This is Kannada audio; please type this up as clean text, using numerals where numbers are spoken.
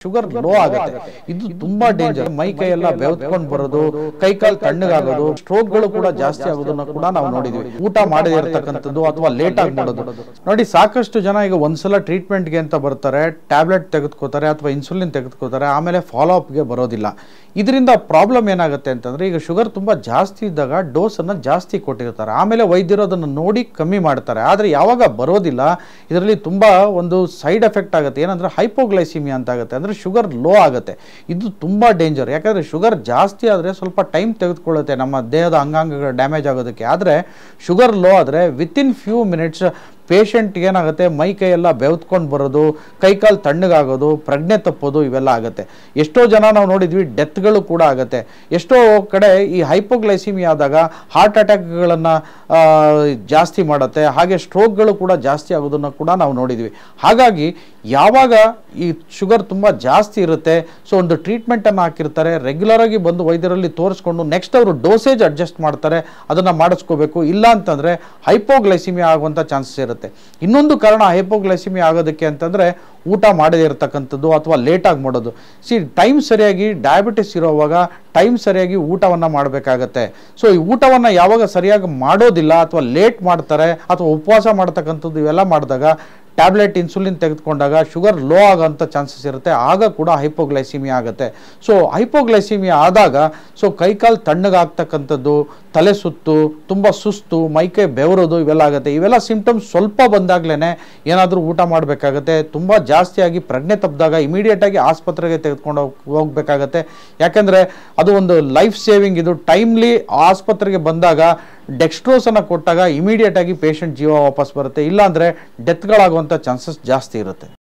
ಶುಗರ್ ಲೋ ಆಗುತ್ತೆ. ಇದು ತುಂಬಾ ಡೇಂಜರ್. ಮೈ ಕೈ ಎಲ್ಲ ಬೆವತ್ಕೊಂಡು ಬರೋದು, ಕೈ ಕಾಲು ತಣ್ಣಗಾಗೋದು, ಸ್ಟ್ರೋಕ್ ಗಳು ಕೂಡ ಜಾಸ್ತಿ ಆಗೋದನ್ನ ಕೂಡ ನಾವು ನೋಡಿದ್ವಿ. ಊಟ ಮಾಡದೇ ಇರತಕ್ಕಂಥದ್ದು ಅಥವಾ ಲೇಟ್ ಆಗಿ ಮಾಡೋದು ನೋಡಿ. ಸಾಕಷ್ಟು ಜನ ಈಗ ಒಂದ್ಸಲ ಟ್ರೀಟ್ಮೆಂಟ್ಗೆ ಅಂತ ಬರ್ತಾರೆ, ಟ್ಯಾಬ್ಲೆಟ್ ತೆಗೆದುಕೋತಾರೆ ಅಥವಾ ಇನ್ಸುಲಿನ್ ತೆಗೆದುಕೋತಾರೆ, ಆಮೇಲೆ ಫಾಲೋ ಅಪ್ಗೆ ಬರೋದಿಲ್ಲ. ಇದರಿಂದ ಪ್ರಾಬ್ಲಮ್ ಏನಾಗುತ್ತೆ ಅಂತಂದ್ರೆ, ಈಗ ಶುಗರ್ ತುಂಬಾ ಜಾಸ್ತಿ ಇದ್ದಾಗ ಡೋಸ್ ಅನ್ನ ಜಾಸ್ತಿ ಕೊಟ್ಟಿರ್ತಾರೆ, ಆಮೇಲೆ ವೈದ್ಯರು ಅದನ್ನು ನೋಡಿ ಕಮ್ಮಿ ಮಾಡ್ತಾರೆ. ಆದ್ರೆ ಯಾವಾಗ ಬರೋದಿಲ್ಲ, ಇದರಲ್ಲಿ ತುಂಬಾ ಒಂದು ಸೈಡ್ ಎಫೆಕ್ಟ್ ಆಗುತ್ತೆ. ಏನಂದ್ರೆ ಹೈಪೋಗ್ಲೈಸಿಮಿಯಾ ಅಂತ ಆಗುತ್ತೆ, ಅಂದ್ರೆ ಶುಗರ್ ಲೋ ಆಗುತ್ತೆ. ಇದು ತುಂಬಾ ಡೇಂಜರ್. ಯಾಕಂದ್ರೆ ಶುಗರ್ ಜಾಸ್ತಿ ಆದ್ರೆ ಸ್ವಲ್ಪ ಟೈಮ್ ತೆಗೆದುಕೊಳ್ಳುತ್ತೆ ನಮ್ಮ ದೇಹದ ಅಂಗಾಂಗಗಳು ಡ್ಯಾಮೇಜ್ ಆಗೋದಕ್ಕೆ. ಆದ್ರೆ ಶುಗರ್ ಲೋ ಆದ್ರೆ ವಿತಿನ್ ಫ್ಯೂ ಮಿನಿಟ್ಸ್ ಪೇಷಂಟ್ ಏನಾಗುತ್ತೆ, ಮೈ ಕೈ ಎಲ್ಲ ಬೆವತ್ಕೊಂಡು ಬರೋದು, ಕೈಕಾಲು ತಣ್ಣಗಾಗೋದು, ಪ್ರಜ್ಞೆ ತಪ್ಪೋದು, ಇವೆಲ್ಲ ಆಗುತ್ತೆ. ಎಷ್ಟೋ ಜನ ನಾವು ನೋಡಿದ್ವಿ ಡೆತ್ಗಳು ಕೂಡ ಆಗುತ್ತೆ. ಎಷ್ಟೋ ಕಡೆ ಈ ಹೈಪೋಗ್ಲೈಸಿಮಿಯಾ ಆದಾಗ ಹಾರ್ಟ್ ಅಟ್ಯಾಕ್ಗಳನ್ನು ಜಾಸ್ತಿ ಮಾಡುತ್ತೆ, ಹಾಗೆ ಸ್ಟ್ರೋಕ್ಗಳು ಕೂಡ ಜಾಸ್ತಿ ಆಗೋದನ್ನು ಕೂಡ ನಾವು ನೋಡಿದ್ವಿ. ಹಾಗಾಗಿ ಯಾವಾಗ ಈ ಶುಗರ್ ತುಂಬ ಜಾಸ್ತಿ ಇರುತ್ತೆ, ಸೊ ಒಂದು ಟ್ರೀಟ್ಮೆಂಟನ್ನು ಹಾಕಿರ್ತಾರೆ, ರೆಗ್ಯುಲರ್ ಆಗಿ ಬಂದು ವೈದ್ಯರಲ್ಲಿ ತೋರಿಸ್ಕೊಂಡು ನೆಕ್ಸ್ಟ್ ಅವರು ಡೋಸೇಜ್ ಅಡ್ಜಸ್ಟ್ ಮಾಡ್ತಾರೆ, ಅದನ್ನು ಮಾಡಿಸ್ಕೋಬೇಕು. ಇಲ್ಲ ಅಂತಂದರೆ ಹೈಪೋಗ್ಲೈಸಿಮಿಯಾ ಆಗುವಂಥ ಚಾನ್ಸಸ್ ಇರುತ್ತೆ. ಇನ್ನೊಂದು ಕಾರಣ ಹೈಪೋಗ್ಲೈಸಿಮಿಯಾ ಆಗೋದಕ್ಕೆ ಅಂತಂದರೆ ಊಟ ಮಾಡದೇ ಇರತಕ್ಕಂಥದ್ದು ಅಥವಾ ಲೇಟಾಗಿ ಮಾಡೋದು. ಟೈಮ್ ಸರಿಯಾಗಿ ಡಯಾಬಿಟಿಸ್ ಇರೋವಾಗ ಟೈಮ್ ಸರಿಯಾಗಿ ಊಟವನ್ನು ಮಾಡಬೇಕಾಗತ್ತೆ. ಸೊ ಈ ಊಟವನ್ನು ಯಾವಾಗ ಸರಿಯಾಗಿ ಮಾಡೋದಿಲ್ಲ ಅಥವಾ ಲೇಟ್ ಮಾಡ್ತಾರೆ ಅಥವಾ ಉಪವಾಸ ಮಾಡ್ತಕ್ಕಂಥದ್ದು, ಇವೆಲ್ಲ ಮಾಡಿದಾಗ ಟ್ಯಾಬ್ಲೆಟ್ ಇನ್ಸುಲಿನ್ ತೆಗೆದುಕೊಂಡಾಗ ಶುಗರ್ ಲೋ ಆಗೋಂಥ ಚಾನ್ಸಸ್ ಇರುತ್ತೆ. ಆಗ ಕೂಡ ಹೈಪೋಗ್ಲೈಸಿಮಿಯಾ ಆಗುತ್ತೆ. ಸೊ ಹೈಪೋಗ್ಲೈಸಿಮಿಯಾ ಆದಾಗ ಸೊ ಕೈಕಾಲು ತಣ್ಣಗಾಗ್ತಕ್ಕಂಥದ್ದು, ತಲೆ ಸುತ್ತು, ತುಂಬ ಸುಸ್ತು, ಮೈಕೈ ಬೆವರೋದು, ಇವೆಲ್ಲ ಆಗುತ್ತೆ. ಇವೆಲ್ಲ ಸಿಂಪ್ಟಮ್ಸ್ ಸ್ವಲ್ಪ ಬಂದಾಗ್ಲೇ ಏನಾದರೂ ಊಟ ಮಾಡಬೇಕಾಗತ್ತೆ. ತುಂಬ ಜಾಸ್ತಿಯಾಗಿ ಪ್ರಜ್ಞೆ ತಪ್ಪಿದಾಗ ಇಮಿಡಿಯೇಟಾಗಿ ಆಸ್ಪತ್ರೆಗೆ ತೆಗೆದುಕೊಂಡು ಹೋಗಬೇಕಾಗತ್ತೆ. ಯಾಕೆಂದರೆ ಅದು ಒಂದು ಲೈಫ್ ಸೇವಿಂಗ್. ಇದು ಟೈಮ್ಲಿ ಆಸ್ಪತ್ರೆಗೆ ಬಂದಾಗ ಡೆಕ್ಸ್ಟ್ರೋಸನ್ನು ಕೊಟ್ಟಾಗ ಇಮಿಡಿಯೇಟಾಗಿ ಪೇಷಂಟ್ ಜೀವ ವಾಪಸ್ ಬರುತ್ತೆ. ಇಲ್ಲಾಂದರೆ ಡೆತ್ಗಳಾಗುವಂಥ ಚಾನ್ಸಸ್ ಜಾಸ್ತಿ ಇರುತ್ತೆ.